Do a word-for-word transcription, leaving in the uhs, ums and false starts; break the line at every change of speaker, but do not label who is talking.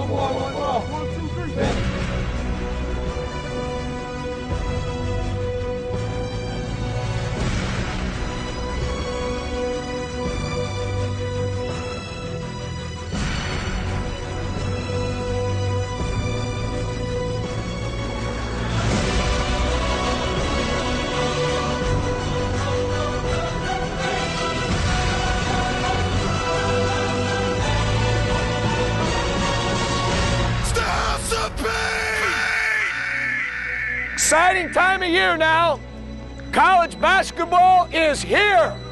One more, one more. One, two, three. Exciting time of year now. College basketball is here.